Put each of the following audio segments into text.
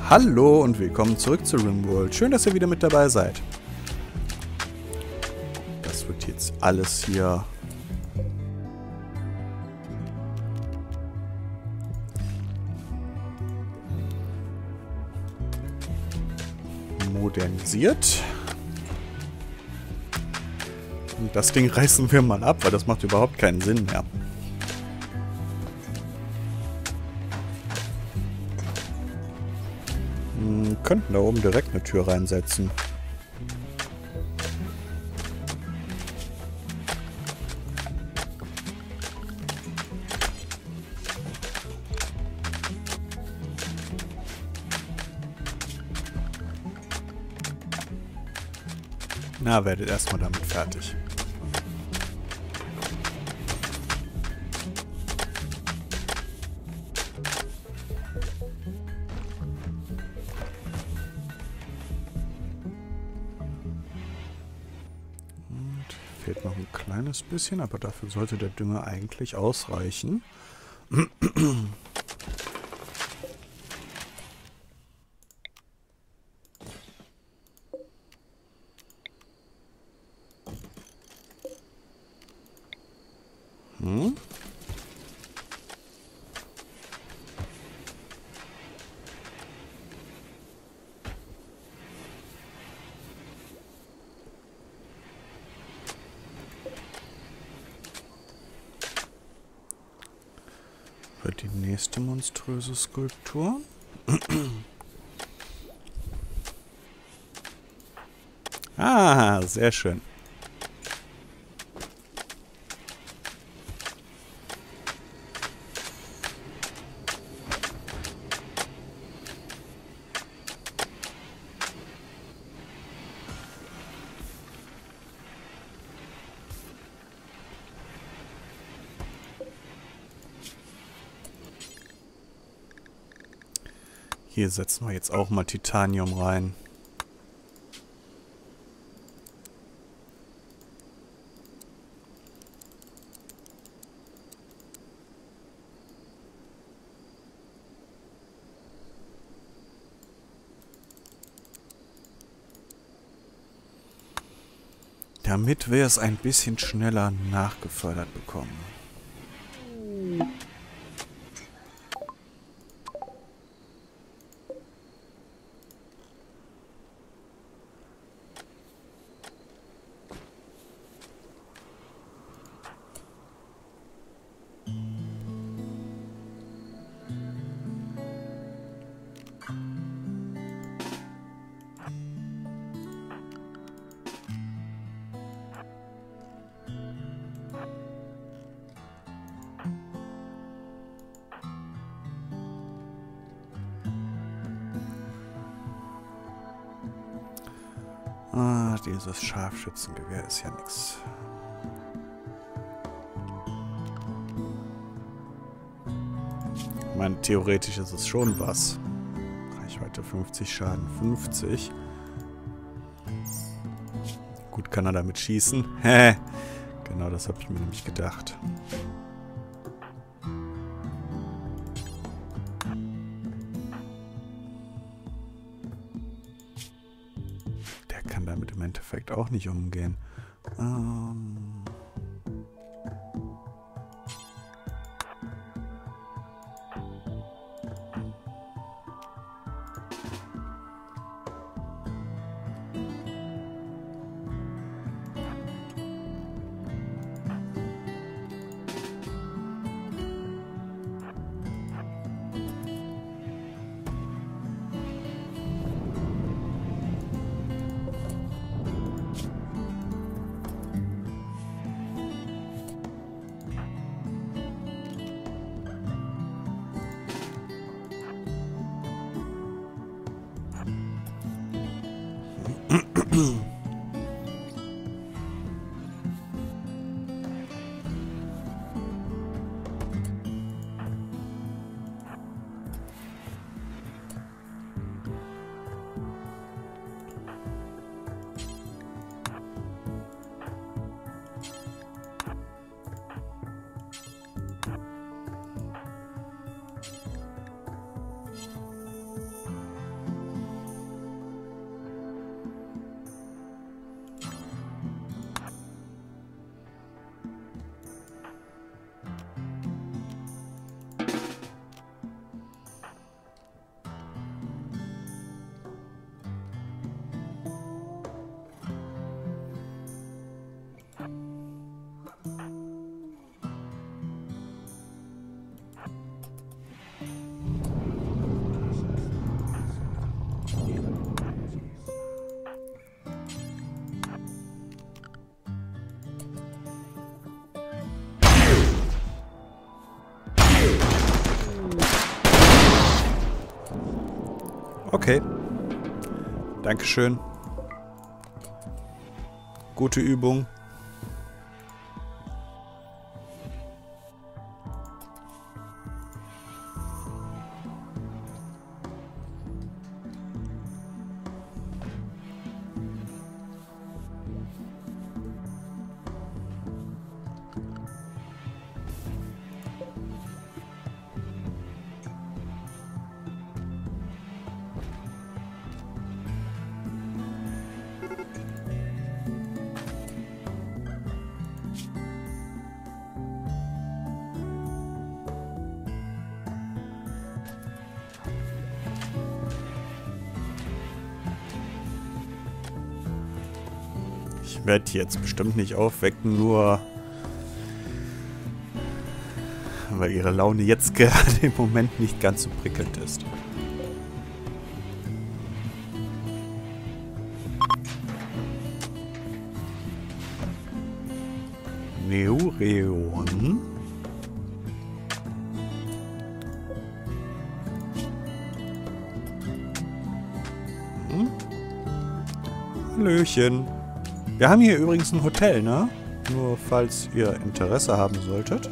Hallo und willkommen zurück zu RimWorld. Schön, dass ihr wieder mit dabei seid. Das wird jetzt alles hier modernisiert. Und das Ding reißen wir mal ab, weil das macht überhaupt keinen Sinn mehr. Könnten da oben direkt eine Tür reinsetzen. Na, werdet erstmal damit fertig. Fehlt noch ein kleines bisschen, aber dafür sollte der Dünger eigentlich ausreichen. Wird die nächste monströse Skulptur. Ah, sehr schön. Hier setzen wir jetzt auch mal Titanium rein. Damit wir es ein bisschen schneller nachgefördert bekommen. Ah, dieses Scharfschützengewehr ist ja nix. Ich meine, theoretisch ist es schon was. Reichweite 50, Schaden 50. Gut, kann er damit schießen. Hä? Genau, das habe ich mir nämlich gedacht. Damit im Endeffekt auch nicht umgehen. Okay. Dankeschön. Gute Übung. Ich werde die jetzt bestimmt nicht aufwecken, nur weil ihre Laune jetzt gerade im Moment nicht ganz so prickelnd ist. Neureon. Hallöchen. Wir haben hier übrigens ein Hotel, ne? Nur falls ihr Interesse haben solltet.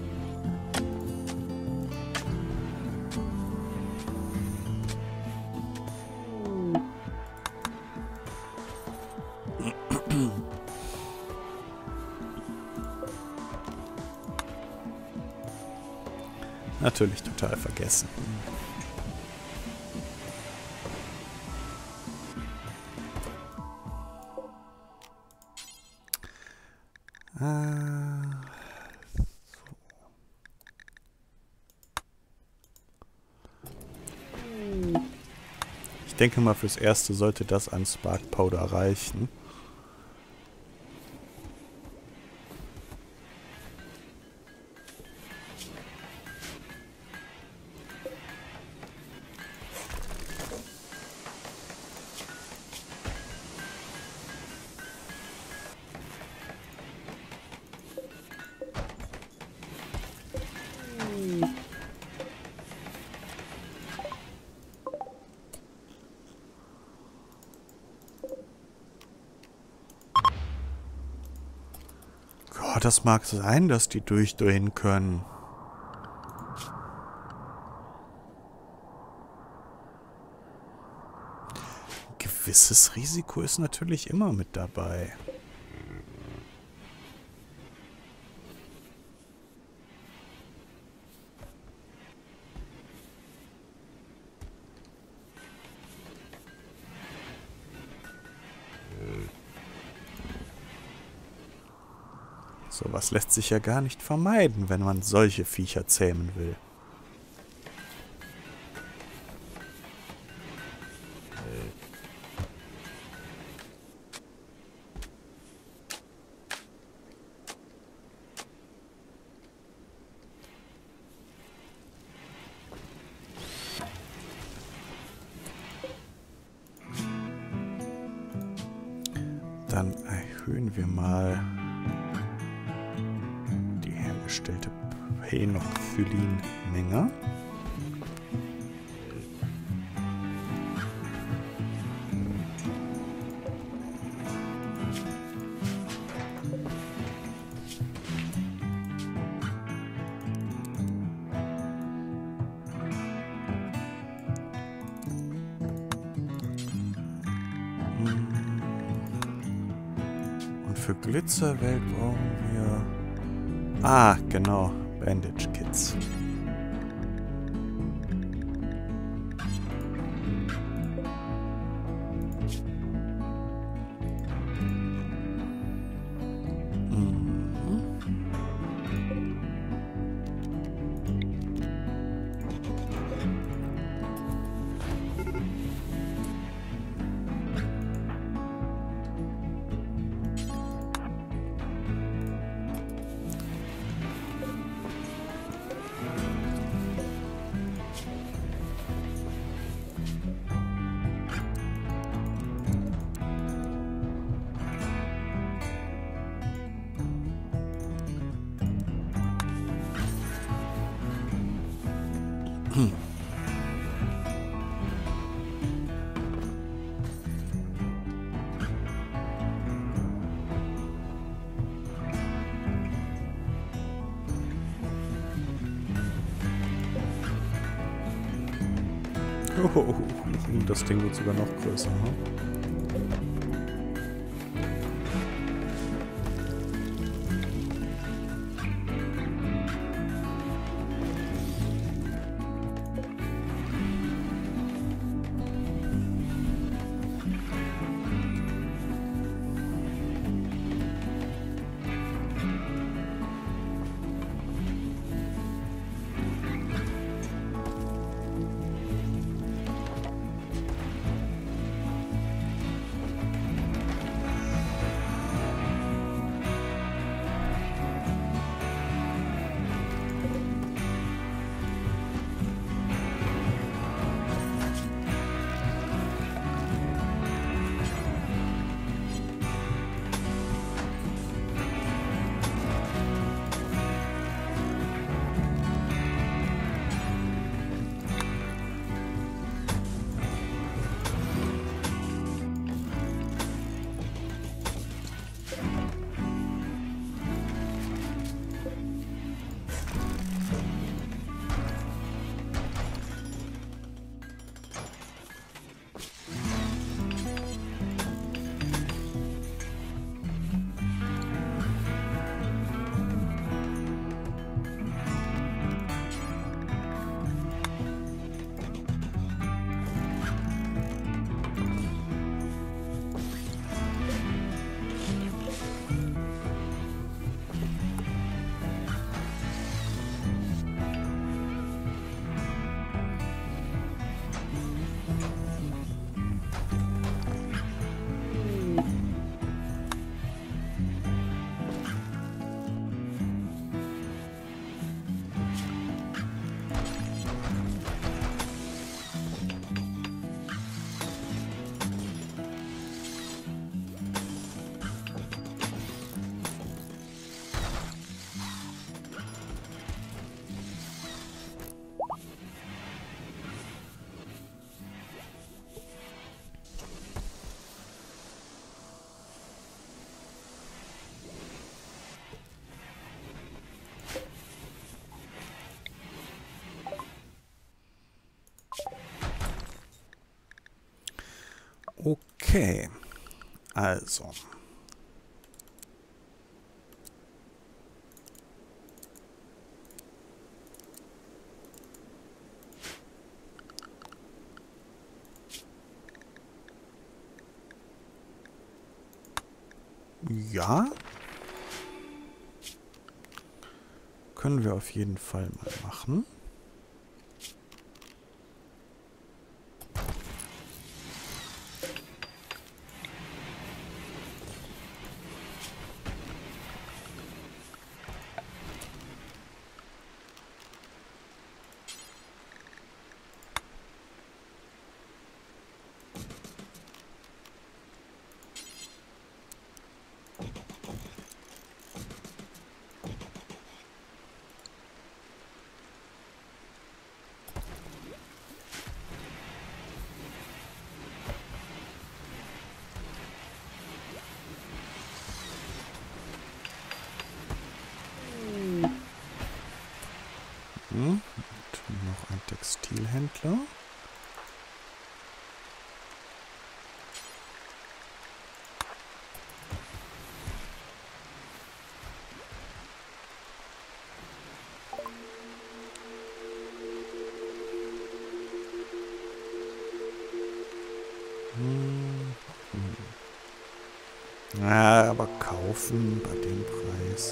Natürlich total vergessen. Ich denke mal, fürs Erste sollte das an Spark Powder reichen. Gott, das mag sein, dass die durchdrehen können. Ein gewisses Risiko ist natürlich immer mit dabei. Sowas lässt sich ja gar nicht vermeiden, wenn man solche Viecher zähmen will. Dann erhöhen wir mal die hergestellte Penophyllin-Menge. Für Glitzerwelt brauchen wir... Ah, genau. Bandage Kits. Oh, das Ding wird sogar noch größer, ne? Okay, also. Ja. Können wir auf jeden Fall mal machen. Und noch ein Textilhändler. Ja, aber kaufen bei dem Preis.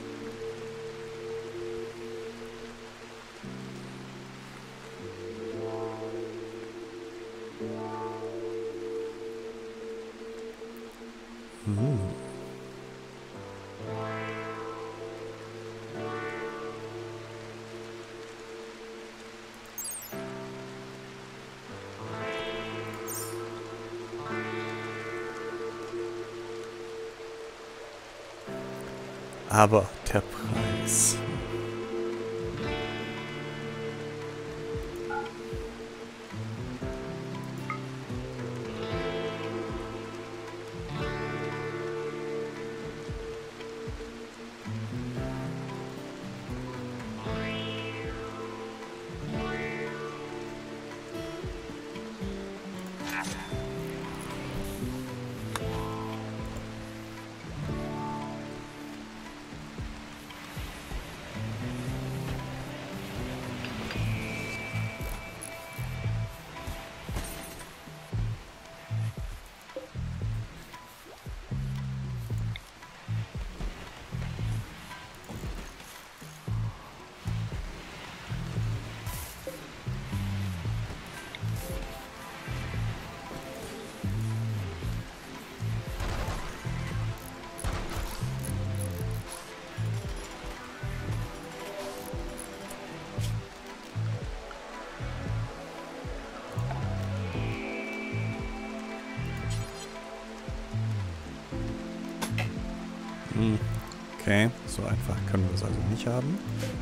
Aber der Preis. Okay, so einfach können wir es also nicht haben.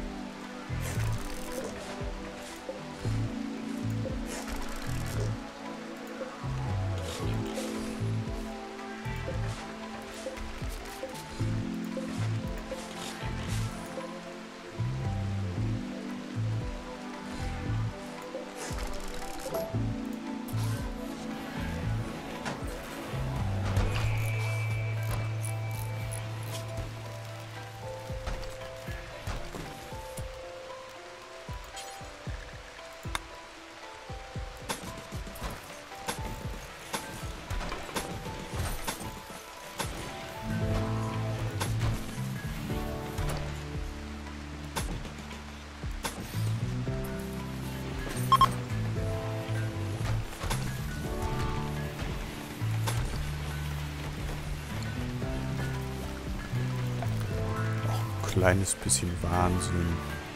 Kleines bisschen Wahnsinn.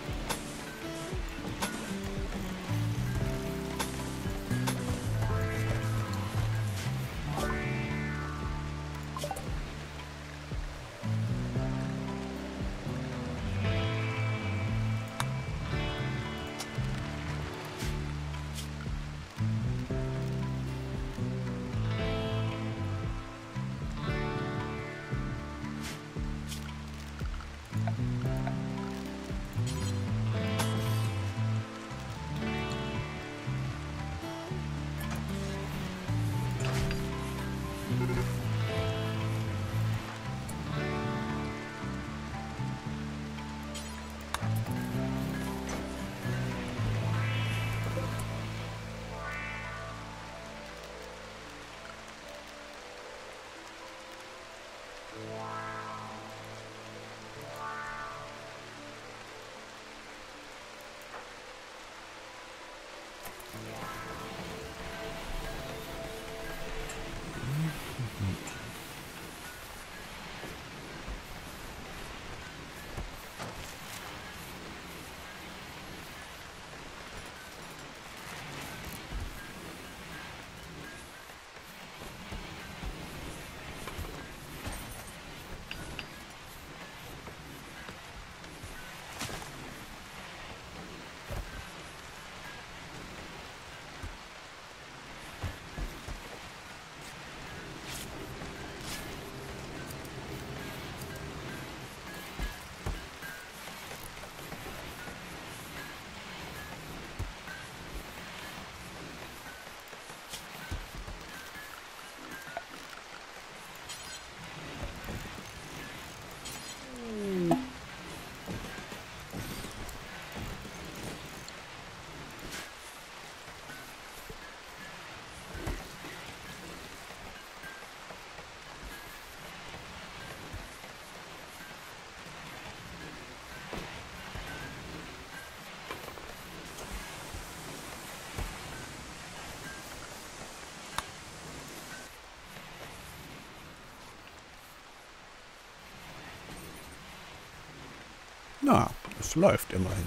Na, es läuft immerhin.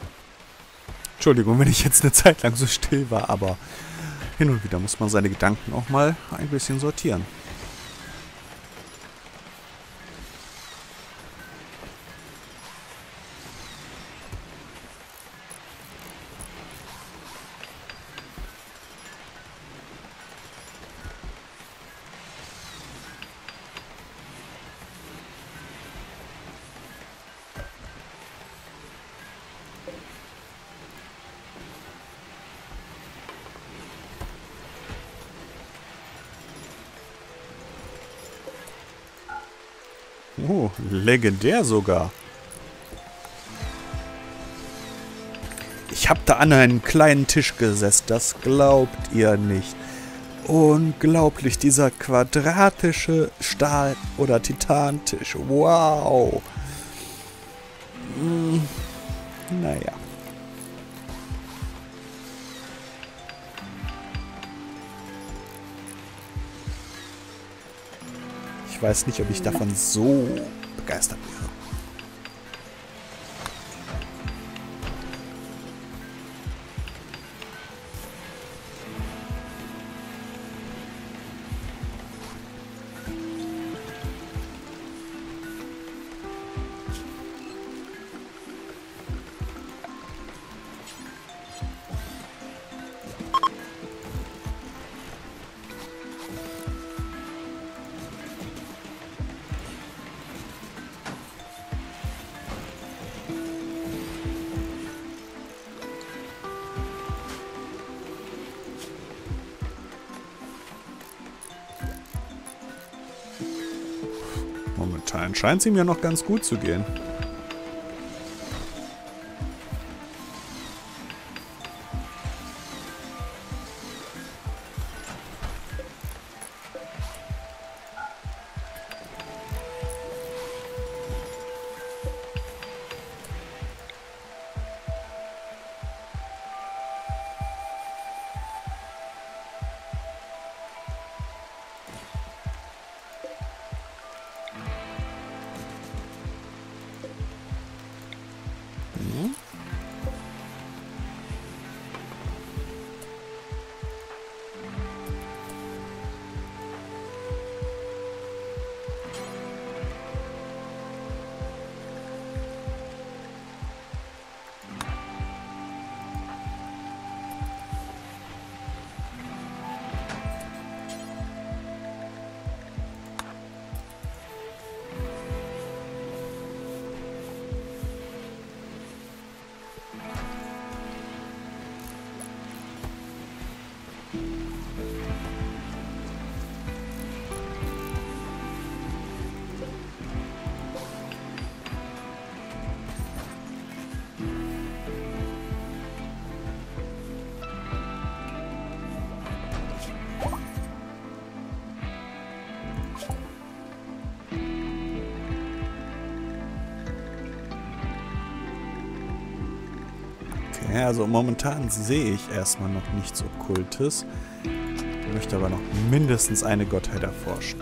Entschuldigung, wenn ich jetzt eine Zeit lang so still war, aber hin und wieder muss man seine Gedanken auch mal ein bisschen sortieren. Oh, legendär sogar. Ich habe da an einem kleinen Tisch gesessen, das glaubt ihr nicht. Unglaublich, dieser quadratische Stahl- oder Titantisch. Wow. Naja. Ich weiß nicht, ob ich davon so begeistert wäre. Momentan scheint es ihm ja noch ganz gut zu gehen. Ja, also momentan sehe ich erstmal noch nichts Okkultes. Ich möchte aber noch mindestens eine Gottheit erforschen.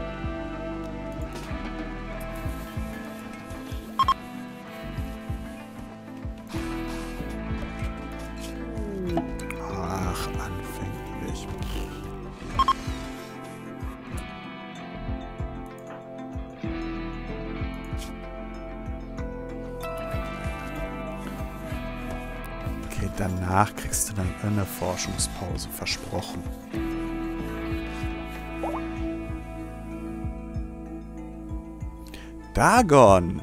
Ach, anfänglich. Danach kriegst du dann eine Forschungspause versprochen. Dagon!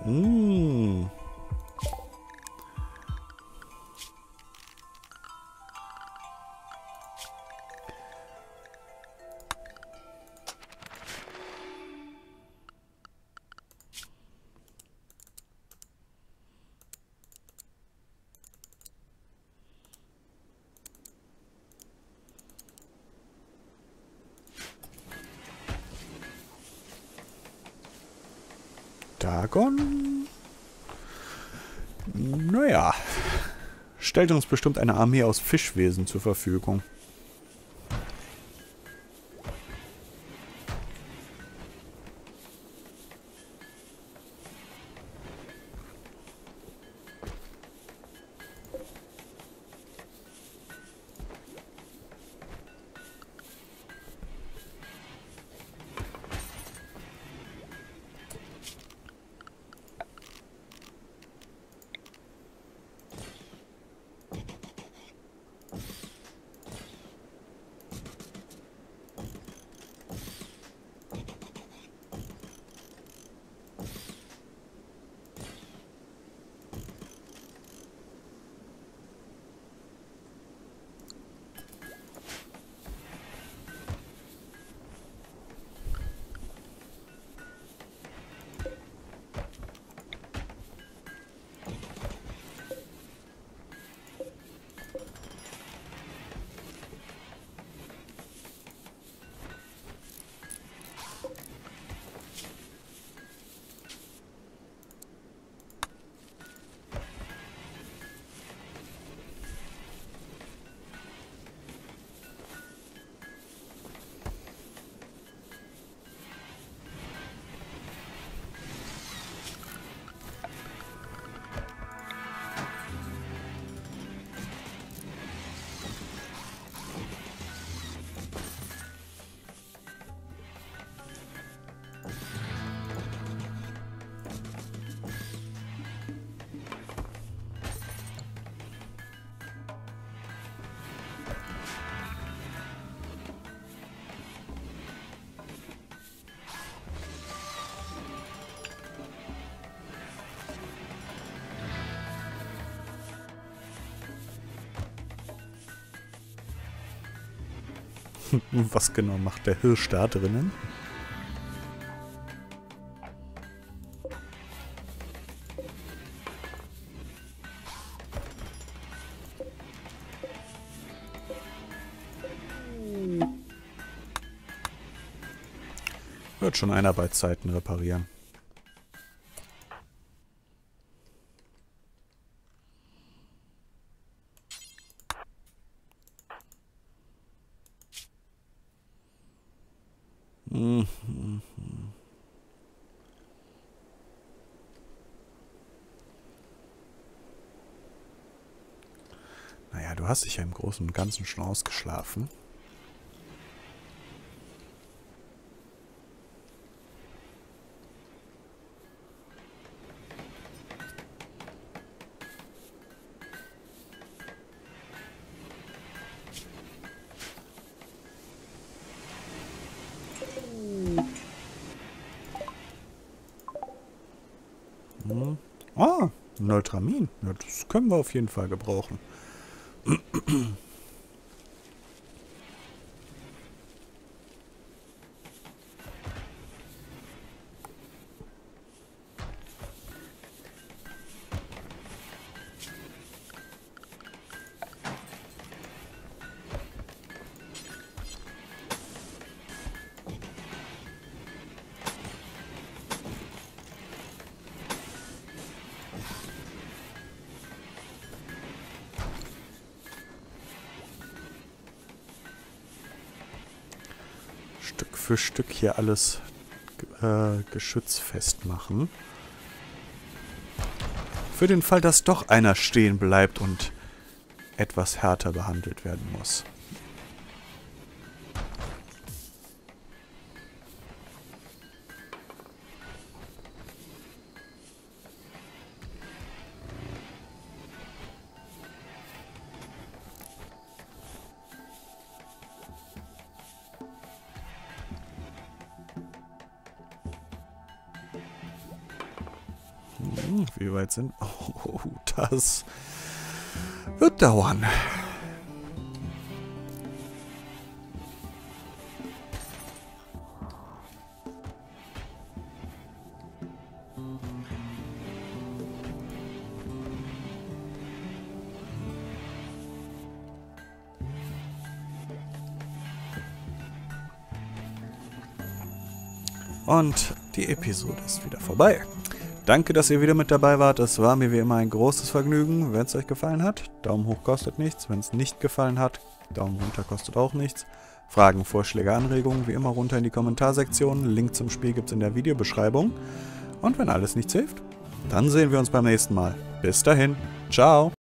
Dagon? Naja, stellt uns bestimmt eine Armee aus Fischwesen zur Verfügung. Was genau macht der Hirsch da drinnen? Wird schon Einarbeitszeiten reparieren. Naja, du hast dich ja im Großen und Ganzen schon ausgeschlafen. Ah, Neutramin. Ja, das können wir auf jeden Fall gebrauchen. Stück für Stück hier alles geschützfest machen. Für den Fall, dass doch einer stehen bleibt und etwas härter behandelt werden muss. Wie weit sind... Oh, das wird dauern. Und die Episode ist wieder vorbei. Danke, dass ihr wieder mit dabei wart. Es war mir wie immer ein großes Vergnügen. Wenn es euch gefallen hat, Daumen hoch kostet nichts. Wenn es nicht gefallen hat, Daumen runter kostet auch nichts. Fragen, Vorschläge, Anregungen, wie immer runter in die Kommentarsektion. Link zum Spiel gibt es in der Videobeschreibung. Und wenn alles nichts hilft, dann sehen wir uns beim nächsten Mal. Bis dahin. Ciao.